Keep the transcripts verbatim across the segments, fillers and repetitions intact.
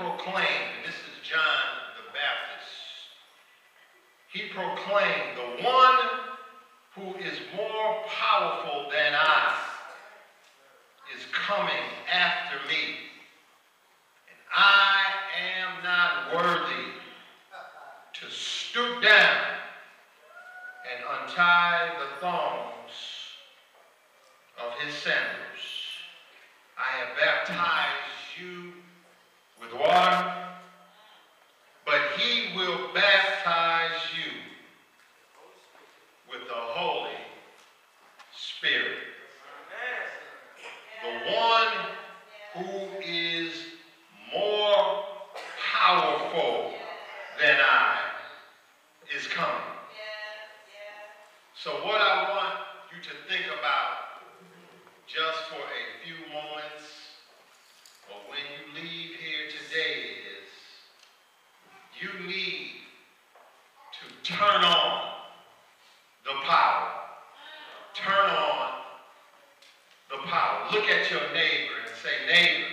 proclaimed, and this is John the Baptist, he proclaimed, the one who is more powerful than I is coming after me, and I am not worthy to stoop down and untie the thongs of his sandals. I have baptized you with water, but he will baptize you with the Holy Spirit. The one who is more powerful than I is coming. So what I want you to think about just for a few moments, or when you leave here today, is you need to turn on the power. Turn on the power. Look at your neighbor and say, neighbor,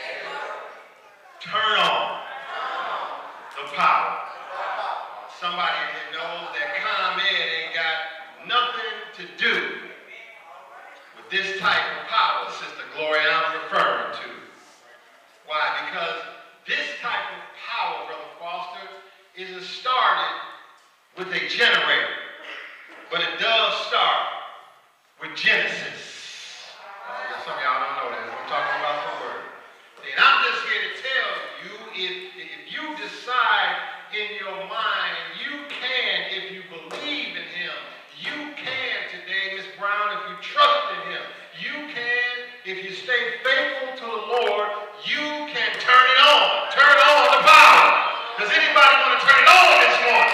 turn on the power. Somebody that knows that ComEd ain't got nothing to do with this type of power, Sister Gloria, I'm referring to. Why? Because this type of power, Brother Foster, isn't started with a generator, but it does start with Genesis. Uh, some of y'all don't know that. I'm talking about the word. And I'm just here to tell you, if, if you decide in your mind, you can, if you believe in him, you can today, Miss Brown, if you trust in him, you can, if you stay faithful to the Lord, you can turn it on. Turn on the power. Does anybody want to turn it on this morning?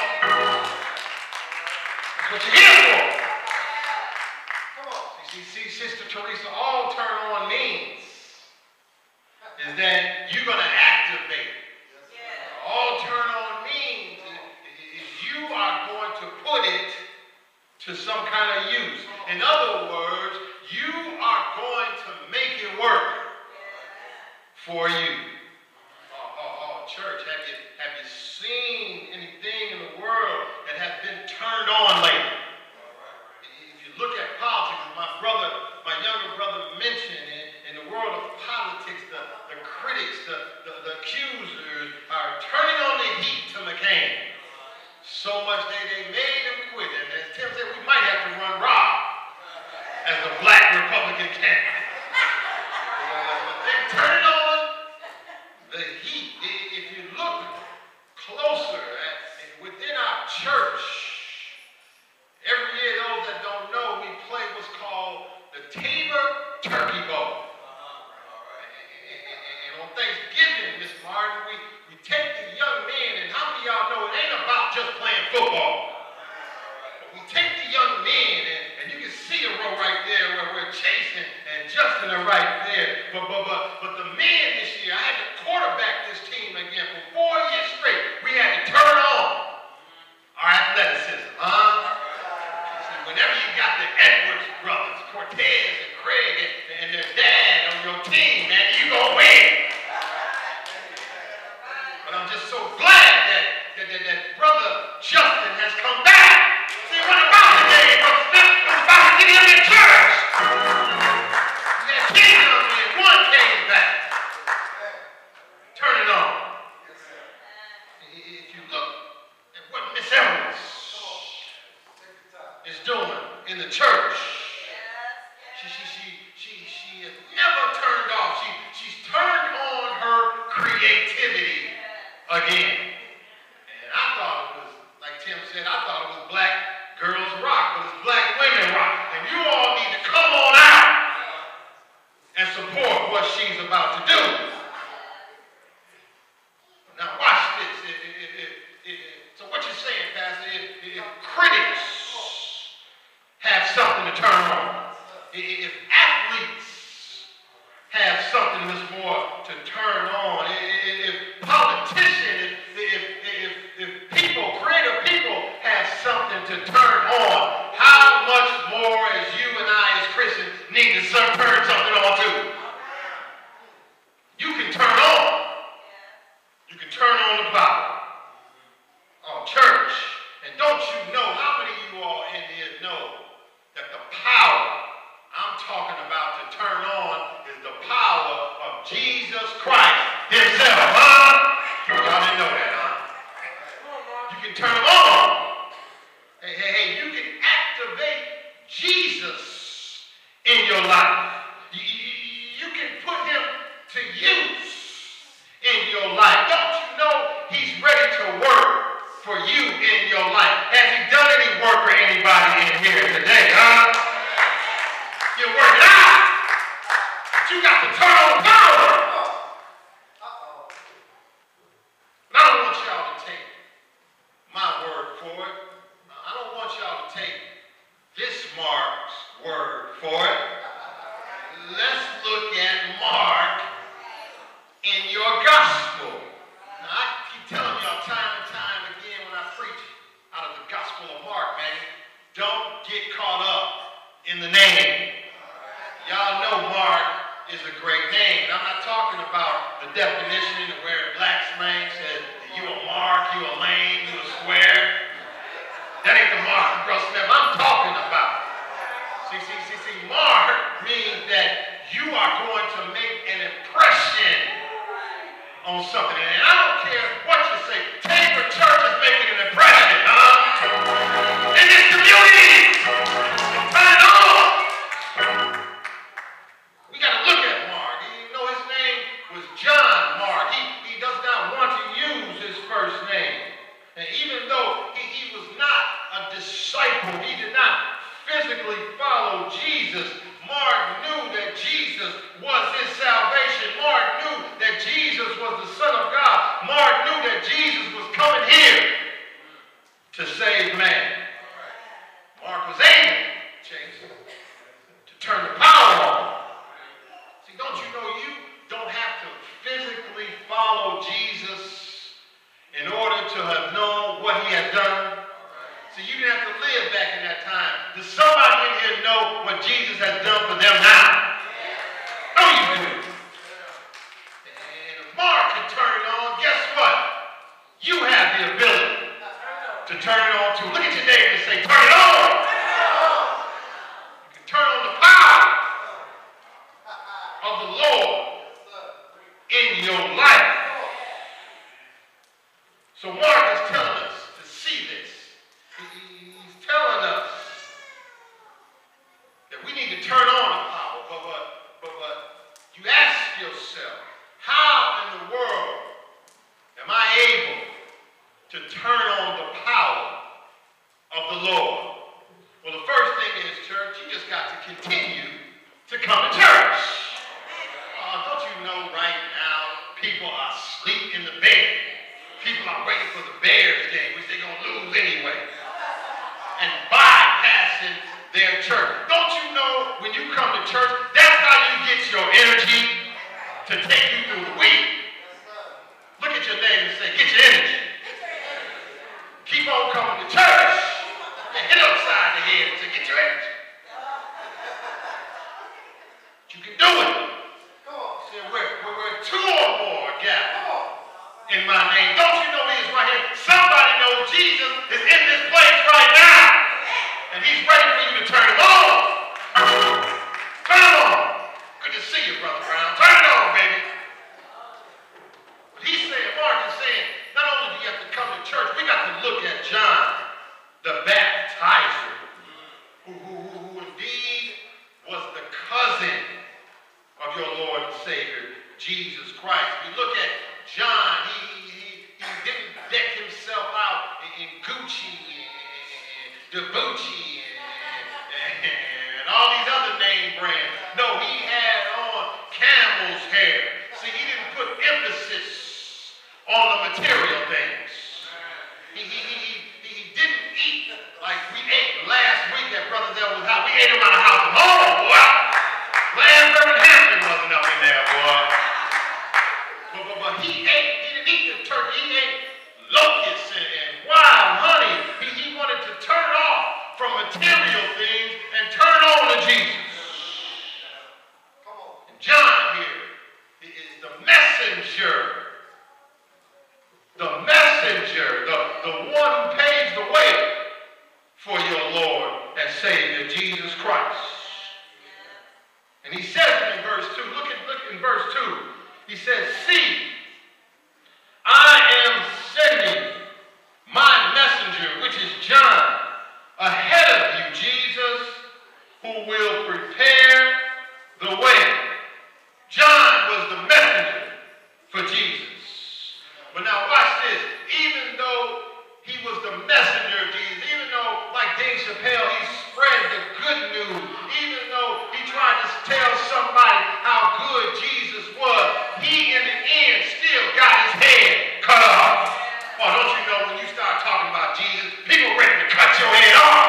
That's what you're here for. Come on. See, see, Sister Teresa, all turn on means is that you're going to activate. All turn on means is you are going to put it to some kind of use. In other words, you are going to make it work for you. Oh, oh, oh, church, have you, have you seen anything in the world that has been turned on lately? If you look at politics, as my brother, my younger brother mentioned, in, in the world of politics, the, the critics, the, the, the accusers are turning on the heat to McCain. So much they, they made him quit. And as Tim said, we might have to run Rob as the black Republican candidate. But they're turning on the heat. If you look closer at, within our church, every year, those that don't know, we play what's called the Tabor Turkey Bowl. And on Thanksgiving, Miss Martin, we, we take the young men, and how many of y'all know it ain't about just playing football? We take the young men, and, and you can see a row right there where we're chasing, and Justin are right there. But, but, but, but the men this year, I had to quarterback this team again for four years straight. We had to turn on our athleticism, huh? See, whenever you got the Edwards brothers, Cortez and Craig, and, and their dad on your team, man, you gonna win. But I'm just so glad that, that, that, that Brother Justin has come back. See, what about the game, Brother Smith? It's about to get him in church. We had ten young men, one came back. Turn it on. If you look at what Miss Evans is doing in the church, she, she, she, she, she has never turned off. She, she's turned on her creativity again. And I thought it was, like Tim said, I thought it was black girls rock, but it's black women rock. And you all need to come on out and support what she's about to do. Now watch this. If, if, if, if, so what you're saying, Pastor, if, if critics have something to turn on, if, if athletes have something that's more to turn on, if, if politicians, if, if, if, if people, creative people have something to turn on, how much more as you and I as Christians need to turn something on too? You can turn on talking about to turn on is the power of Jesus Christ himself, huh? Y'all didn't know that, huh? You can turn him on. Hey, hey, hey, you can activate Jesus in your life. You, you, you can put him to use in your life. Don't you know he's ready to work for you in your life? Has he done any work for anybody in here today, huh? You're working out. But you got to turn on the power. Uh-oh. And I don't want y'all to take my word for it. I don't want y'all to take this Mark's word for it. Let's look at Mark in your gospel. Now, I keep telling y'all time and time again when I preach out of the gospel of Mark, man, don't get caught up in the name. Y'all know Mark is a great name. I'm not talking about the definition of where black slang says, you a mark, you a lane, you a square. That ain't the Mark, Bro Smith, I'm talking about. See, see, see, see, Mark means that you are going to make an impression on something. And I don't care what you say. Tabor Church is making an impression, huh? In this community. Turn it on. We got to look at Mark. You know his name was John Mark. He, he does not want to use his first name. And even though he, he was not a disciple, he did not physically follow Jesus, Mark knew that Jesus was his salvation. Mark knew that Jesus was the Son of God. Mark knew that Jesus was coming here to save man. Mark was able, Jason, to turn the power on. See, don't you know you don't have to physically follow Jesus in order to have known what he had done? So you didn't have to live back in that time. Does somebody in here know what Jesus has done for them now? No, you do. And if Mark can turn it on, guess what? You have the ability to turn it on too. Look at your neighbor and say, turn it on. You can turn on the power of the Lord in your life. So Mark is telling us to see this. He's telling us that we need to turn on the power. But, but, but, but you ask yourself, how in the world am I able to turn on the power of the Lord? Well, the first thing is, church, you just got to continue to come to church. Uh, don't you know right now people are asleep in the bed? People are waiting for the Bears game, which they're going to lose anyway, and bypassing their church. Don't you know when you come to church, that's how you get your energy to take you through the week? Look at your neighbor and say, get your energy. Keep on coming to church. Yeah, hit upside the head and say, get your energy. You can do it. See, where, where, where two or more gather in my name. Don't you know he is right here? Somebody knows Jesus is in this place right now. And he's ready for you to turn him on. Turn him on. Good to see you, Brother Brown. Turn it on, baby. But he's saying, Mark is saying, not only do you have to come to church, we got to look at John, the baptizer, who, who, who, who indeed was the cousin of your Lord and Savior, Jesus Christ. We look at John, he, he, he didn't deck himself out in, in Gucci and Debucci and, and, and all these other name brands. No, he had on camel's hair. See, he didn't put emphasis on the material things. He, he, he, he didn't eat like we ate last week at Brother Devil's house. We ate around the house of home, boy. Last Reverend Hampton wasn't up in there, boy. But, but, but he ate, he didn't eat the turkey, he ate locusts and, and wild honey. He, he wanted to turn off from material things and turn on to Jesus. And he says it in verse two. Look at look in verse two. He says, see, I am sending my messenger, which is John, ahead of you, Jesus, who will prepare the way. John was the messenger for Jesus. But now watch this. Even though he was the messenger of Jesus, even though, like Dave Chappelle, he spread the good news, even though he tried to tell somebody how good Jesus was, he in the end still got his head cut off. Oh, don't you know when you start talking about Jesus, people ready to cut your head off.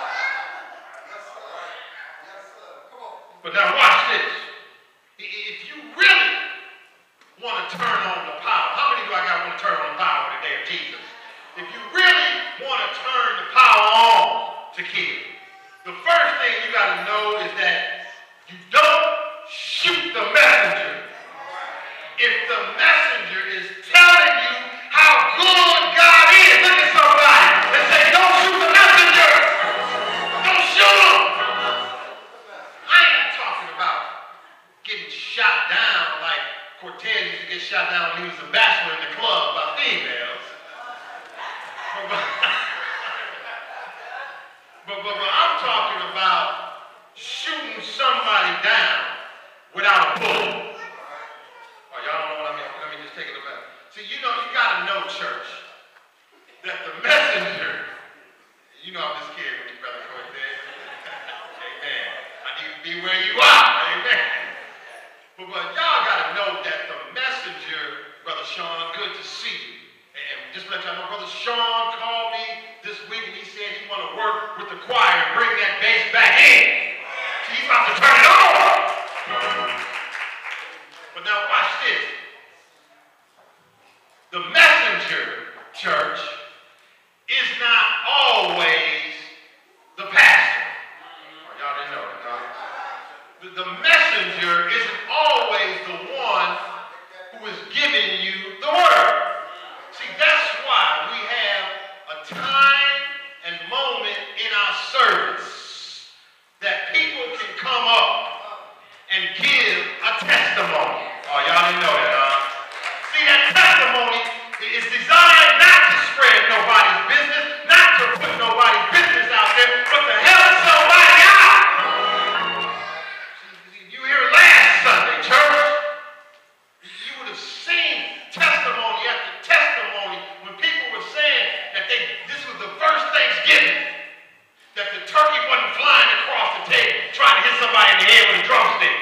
But now watch this. If you really want to turn on the power, how many do I got want to turn on the power today of Jesus? If you really want to turn the power on to kill, the first thing you got to know is that you don't shoot the messenger. If the messenger is telling you how good God is, look at somebody and say, don't shoot the messenger. Don't shoot him. I ain't talking about getting shot down like Cortez used to get shot down when he was a bachelor in the club by females. But, but, but, but, but I'm talking about shooting somebody down without a bullet. Oh, y'all don't know what I mean? Let me just take it a minute. See, you know, you got to know, church, that the messenger, you know I'm just kidding with you, Brother Cortez. Amen. I need to be where you are. Amen. But, but y'all got to know that the messenger, Brother Sean, good to see you. And just let y'all know, Brother Sean called me this week and he said he want to work with the choir and bring that bass back in. See, he's about to turn it on. But now watch this. The messenger, church, is not always the pastor. Oh, y'all didn't know that, huh? The, the messenger isn't always the one who is giving you the word. See, that's why we have a time and moment in our service that people can come up and give a testimony. Oh, y'all didn't know that, huh? See, that testimony is designed not to spread nobody's business, not to put nobody's business out there, but to help somebody out. See, you hear it last Sunday, church. You would have seen testimony after testimony when people were saying that they this was the first Thanksgiving, that the turkey wasn't flying across the table trying to hit somebody in the head with a drumstick.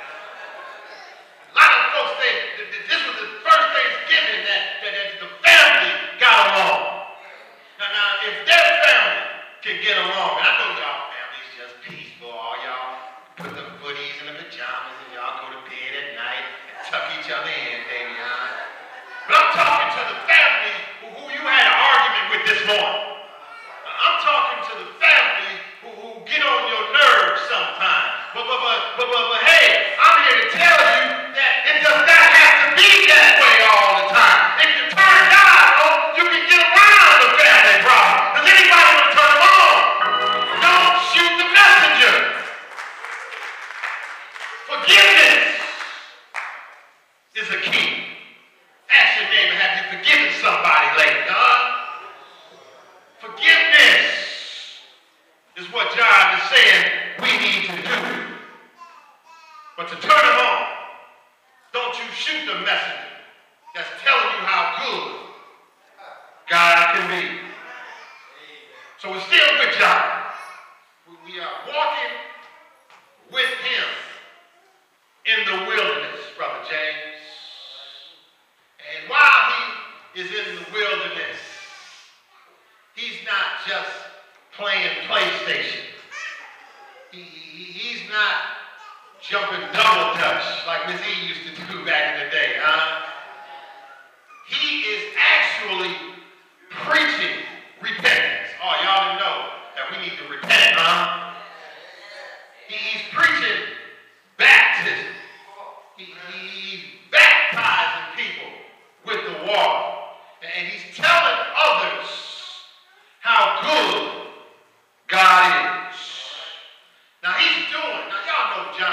A lot of folks say that this was the first Thanksgiving that, that, that the family got along. Now, now, if their family can get along, and I know y'all families just peaceful, all y'all put the footies in the pajamas and y'all go to bed at night and tuck each other in, baby, huh? But I'm talking to the family who, who you had an argument with this morning. I'm talking to the family who, who get on your nerves sometimes. But, but, but, but, but, but, hey, I'm here to tell you that it does not have to be that way all the time. If you turn God on, you can get around the family problem. Does anybody want to turn them on? Don't shoot the messenger. Forgiveness is a key. Ask your neighbor, have you forgiven somebody lately, huh? Forgiveness is what John is saying we need to do. But to turn them on, don't you shoot the messenger that's telling you how good God can be. So we're still with John. We are walking with him in the wilderness, Brother James. And while he is in the wilderness, he's not just playing PlayStation. He, he, he's not jumping double dutch like Miss E used to do back in the day, huh? He is actually preaching repentance. Oh, y'all didn't know that we need to repent, huh? He, he's preaching baptism. He, he's baptizing people with the water. And he's telling others how good God is. Now he's doing, now y'all know John's doing a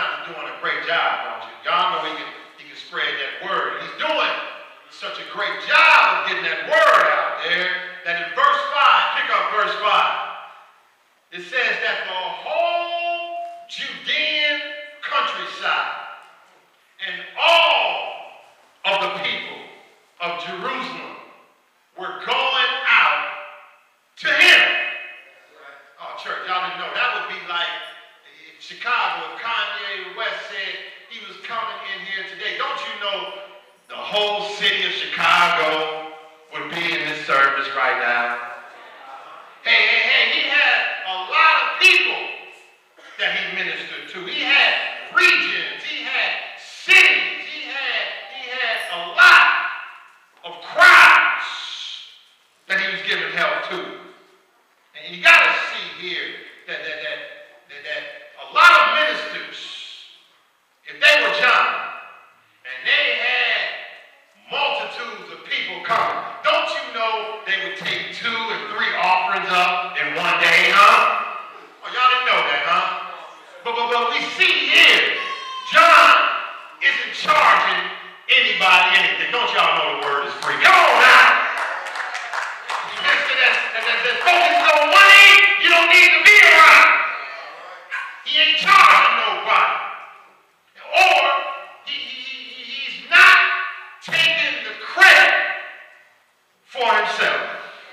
a great job, don't you? Y'all know he can, he can spread that word. And he's doing such a great job of getting that word out there that in verse five, pick up verse five, it says that the whole Judean countryside and all of the people of Jerusalem were going out to him. Oh, church, y'all didn't know. That would be like if Chicago, if Kanye West said he was coming in here today. Don't you know the whole city of Chicago would be in this service right now? Hey, hey, hey, he had a lot of people that he ministered to. He had regions, he had cities, he had, he had a lot of crowds that he was giving help to. And you got to see here that, that, that, that, that a lot of ministers, if they were John, and they had multitudes of people coming, don't you know they would take two and three offerings up in one day, huh? Oh, y'all didn't know that, huh? But, but, but we see here, John isn't charging anybody anything. Don't y'all know the word is free? Come on now. That's focused on money you don't need to be around. He ain't charging nobody. Or he, he, he's not taking the credit for himself.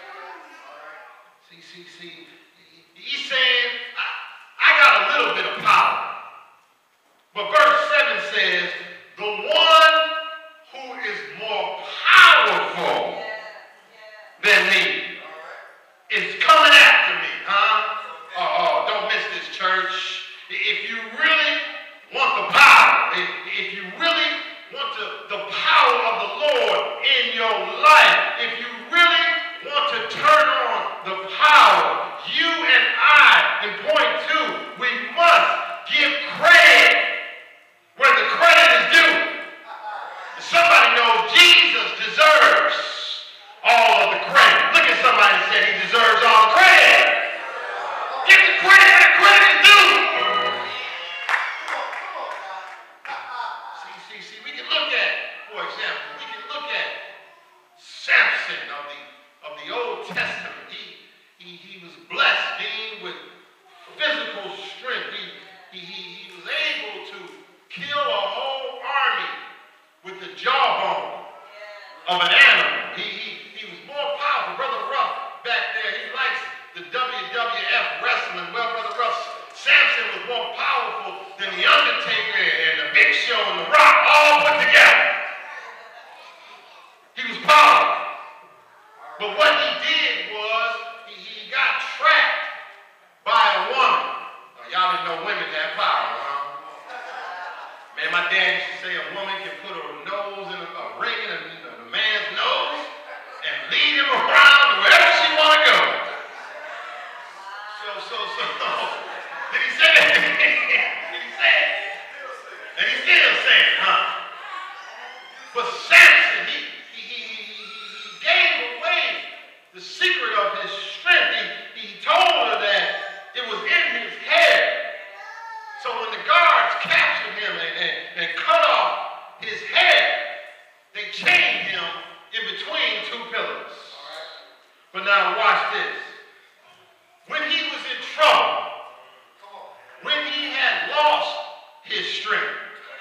See, see, see. He's saying, I, I got a little bit of power. But verse seven says, the one who is more powerful than me is coming after me, huh? Oh, oh, don't miss this, church. If you really want the power, if, if you really want the, the power of the Lord in your life, if you really want to turn on the power, you and I, in point two, we must give credit where the credit is due. Somebody knows Jesus deserves all of the credit. Look at somebody and say he deserves all the credit. Give the credit where the credit is due. See, see, see, we can look at, for example, we can look at Samson of the of the Old Testament. He he, he was blessed being with physical strength. He, he, he, he was able to kill a whole army with the jawbone of an animal. He, he, he was more powerful. Brother Ruff back there, he likes the W W F wrestling. Well, Brother Ruff, Samson was more powerful than the Undertaker and the Big Show and the Rock all put together. He was powerful. But what he did was he, he got trapped by a woman. Now, y'all didn't know women had power, huh? Man, my dad used to say a woman can put her nose in a, a ring in a, a man's nose and lead him around wherever she want to go. So, so, so, did he say that? Did he say it? And he still saying it, huh? But Samson, he, he, he, he, he gave away the secret of his strength. He, he told her that it was in his hair. So when the guards captured him and, and, and cut off his hair, they chained him in between two pillars. But now watch this. When he was in trouble, when he had lost his strength,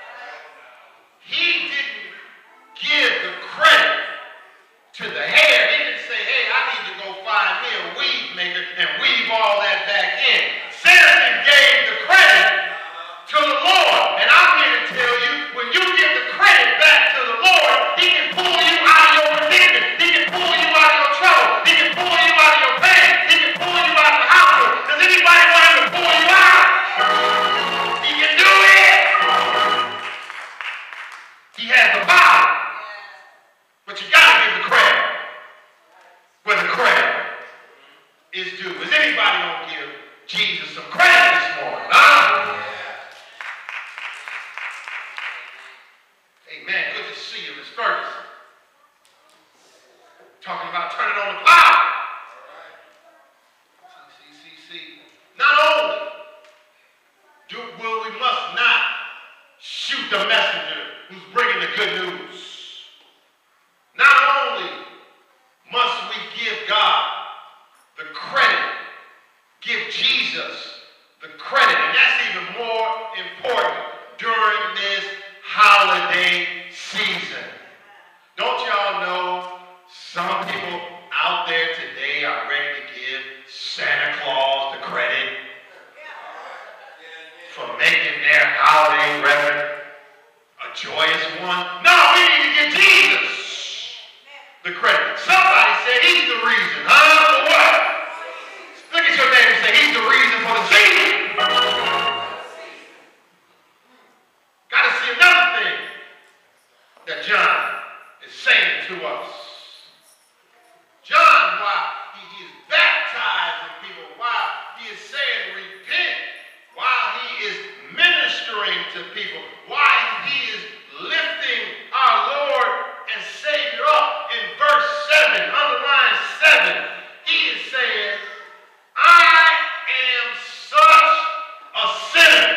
he didn't give the credit to the hair. He didn't say, hey, I need to go find me a weave maker and weave all that back in. Samson gave the credit to the Lord. And I'm here to tell you, when you give the credit back to the Lord, he can pull you out of your predicament. He can pull you out of your trouble. He can pull you out of your pain. He can pull you out of the hospital. Does anybody want him to pull you out? He can do it. He has the power. But you got to give the credit where the credit is due. Is anybody going to give Jesus some credit this morning? Huh? Amen. Good to see you, Miss Ferguson. Talking about turning on the power. See, see, see, see. Not only do will we must not He's the messenger who's bringing the good news. Not only must we give God the credit, give Jesus the credit, and that's even more important during this holiday season. Don't y'all know some people out there today are ready to give Santa Claus the credit for making their holiday record a joyous one? No, we need to give Jesus the credit. Somebody said he's the reason. Huh? For what? Look at your neighbor and say he's the reason for the season. Got to see another thing that John is saying to us. John, while he, he is baptizing people, while he is saying repent, while he is ministering to people, while he is lifting our Lord and Savior up in verse seven, underline seven, he is saying, I am such a sinner.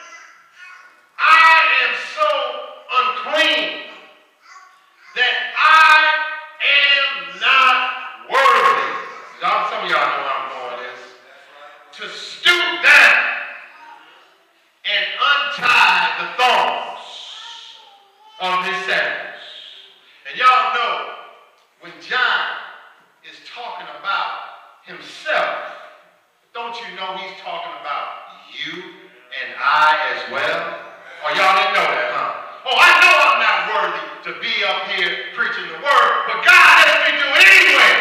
I am so unclean that I am not worthy. Some of y'all know where I'm going with this. To stoop down and untie the thongs of his sandals. And y'all know when John is talking about himself, don't you know he's talking about you and I as well? Oh, y'all didn't know that, huh? Oh, I know I'm not worthy to be up here preaching the word, but God lets me do it anyway.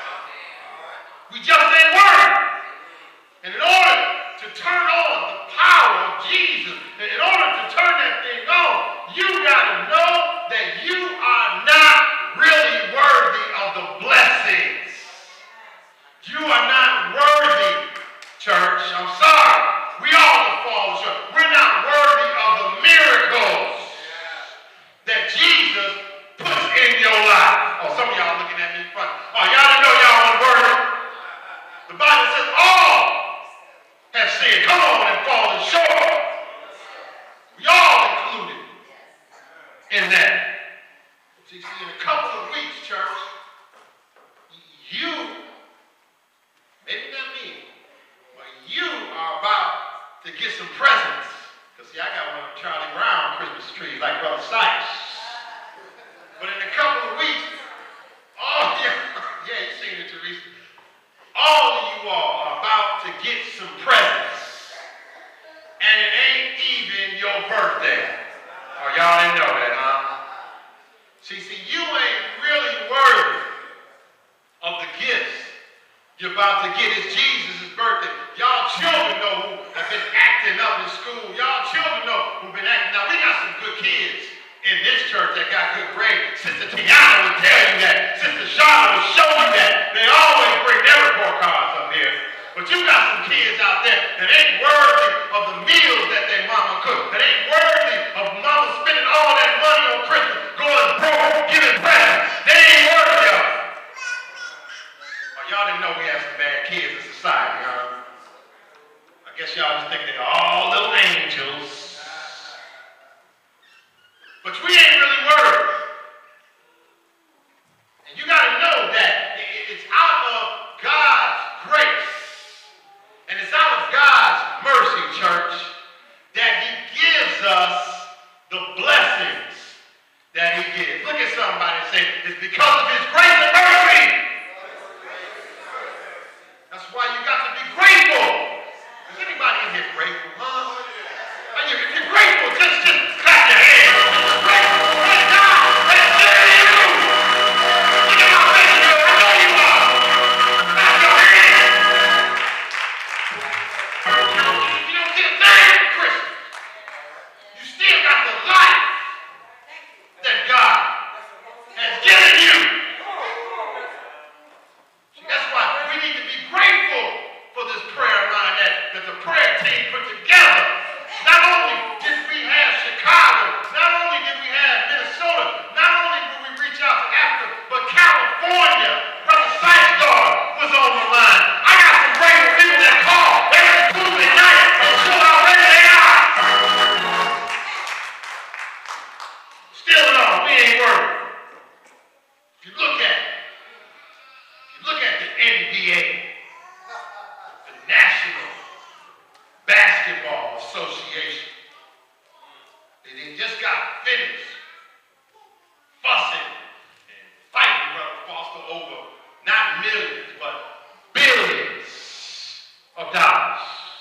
We just ain't worthy. And in order to turn on the power of Jesus, and in order to turn that thing on, you got to know that you are not really worthy of the blessings. You are not worthy, church. I'm sorry. We all have fallen short. We're not worthy of the miracles that Jesus puts in your life. Oh, some of y'all looking at me funny. Oh, y'all didn't know y'all weren't worthy. The Bible says all have sinned, come on, and fallen short. We all included in that. See, see, in a couple of weeks, church, you, maybe not me, but you are about to get some presents. Because, see, I got one of Charlie Brown Christmas trees, like Brother Sykes. But in a couple of weeks, all yeah, yeah, you seen it, Teresa. All of you all are about to get some presents. And it ain't even your birthday. Oh, y'all didn't know that, huh? See, see, you ain't really worthy of the gifts you're about to get. It's Jesus' birthday. Y'all children know who have been acting up in school. Y'all children know who've been acting up. We got some good kids in this church that got good grades. Sister Tiana will tell you that. Sister Charlotte will show you that. They always bring their report cards up here. But you got some kids out there that ain't worthy of the meals that their mama cooked. That ain't worthy of mama spending all that money on Christmas, going broke, giving presents. They ain't worthy of it. Oh, y'all didn't know we have some bad kids in society, huh? I guess y'all just think they're all little angels. But we ain't really worthy. And you got to know that it's out of God's grace and it's out of God's mercy, church, that he gives us the blessings that he gives. Look at somebody and say, it's because of his grace and mercy. That's why you got to be grateful. Is anybody in here grateful, huh? If you're grateful, just, just clap your hands. Praise God. Let's hear you. Look at my face here. I know you are. Clap your hands. You don't get a thing for Christmas. You still got the life that God has given you. See, that's why we need to be grateful for this prayer line that, that the prayer team put together. Not only did we have Chicago, not only did we have Minnesota, not only did we reach out to Africa, but California, Brother Sykes' daughter was on the line. I got some grateful people that call every Tuesday night and show how ready they are. They just got finished fussing and fighting, Brother Foster, over not millions, but billions of dollars.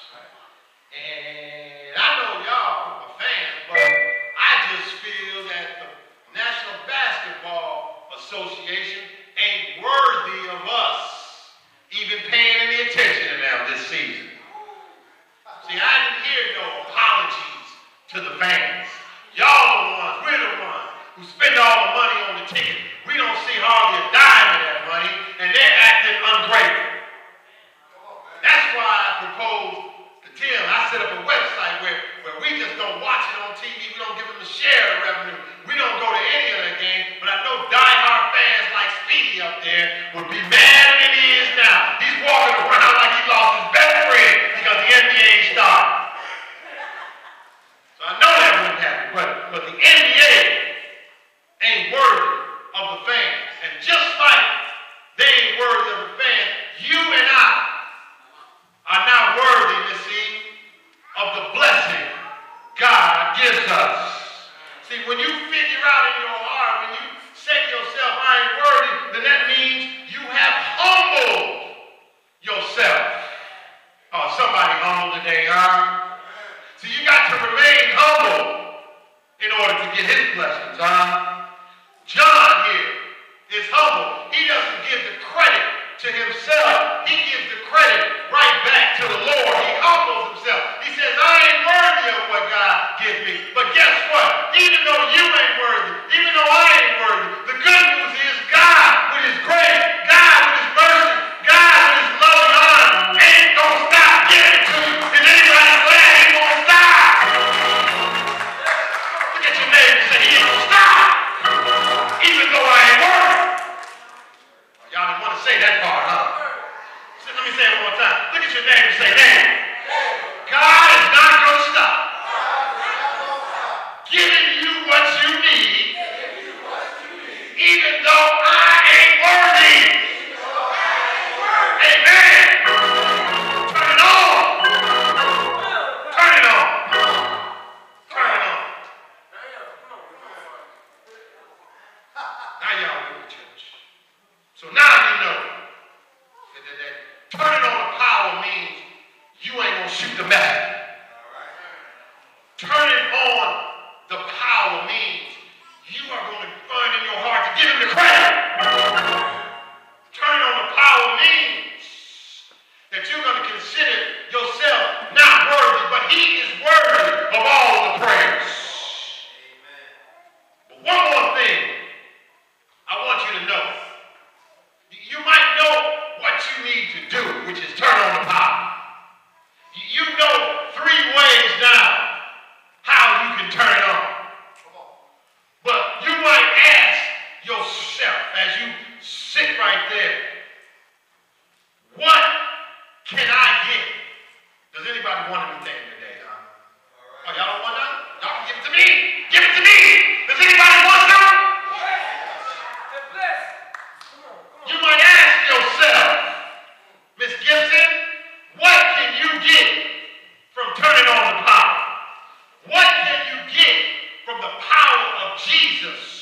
And I know y'all are fans, but I just feel that the National Basketball Association ain't worthy of us even paying any attention to them this season. See, I didn't hear no apologies to the fans. Y'all the ones, we're the ones who spend all the money on the ticket. We don't see hardly a dime of that money, and they're acting ungrateful. That's why I proposed to Tim, I set up a website where, where we just don't watch it on T V. We don't give them a share of revenue. We don't go to any of the games, but I know diehard fans like Speedy up there would be madder than he is now. He's walking around like he lost his best friend because the N B A started. So I know that wouldn't happen, but, but the N B A ain't worthy of the fans. And just like they ain't worthy of the fans, you and I are not worthy, Miss E, of the blessing God gives us. See, when you figure out in your heart, when you say to yourself, I ain't worthy, then that means you have humbled yourself. Oh, somebody humble today, huh? So you got to remain humble in order to get his blessings, huh? John here is humble. He doesn't give the credit to himself. He gives the credit right back to the Lord. He humbles himself. He says, I ain't worthy of what God gives me. But guess what? Even though you ain't worthy, even though I ain't worthy, the good news is God with his grace, God with his mercy, God with his loving arm ain't gonna stop giving to you. Is anybody glad he won't stop? Look at your neighbor and say, he ain't gonna stop. Even though I ain't worthy. Y'all didn't want to say that part, huh? So let me say it one more time. Look at your neighbor and say, man, God is not going to stop giving you what you need, even though I ain't worthy. Amen. Turn it on. Turn it on. Turn it on. Now y'all go to church. So now you know that, that, that turning on the power means you ain't going to shoot the messenger. Turning on the power means you are going to find in your heart to give him the credit. Turning on the power means that you're going to consider yourself not worthy, but he is worthy of all the praise. Amen. But one more thing I want you to know. You might know what you need to do, which is turn on the power. You know three ways now how you can turn it on. But you might ask yourself as you sit right there, what can I get? Does anybody want anything today, huh? Oh, y'all don't want nothing? Y'all can give it to me. Give it to me. Does anybody want something? You might ask yourself, Miss Gibson, what can you get from turning on the power? What can you get from the power of Jesus